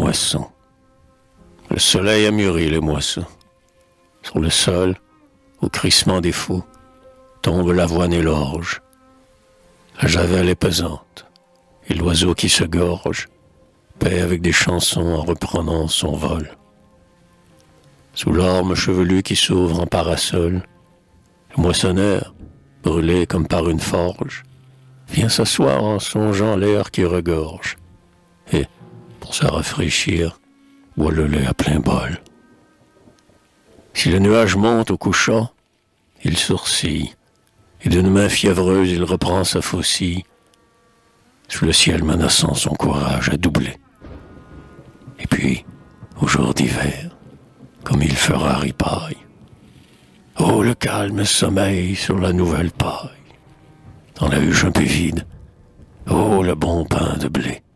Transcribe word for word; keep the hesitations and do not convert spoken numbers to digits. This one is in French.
moisson. Le soleil a mûri les moissons. Sur le sol, au crissement des fous, tombe l'avoine et l'orge. La javelle est pesante, et l'oiseau qui se gorge paie avec des chansons en reprenant son vol. Sous l'orme chevelu qui s'ouvre en parasol, le moissonneur, brûlé comme par une forge, vient s'asseoir en songeant l'air qui regorge, et, pour se rafraîchir, boit le lait à plein bol. Si le nuage monte au couchant, il sourcille, et d'une main fiévreuse il reprend sa faucille, sous le ciel menaçant son courage à doubler. Et puis, au jour d'hiver, comme il fera ripaille, oh, le calme sommeil sur la nouvelle paille, dans la huche un peu vide, oh, le bon pain de blé.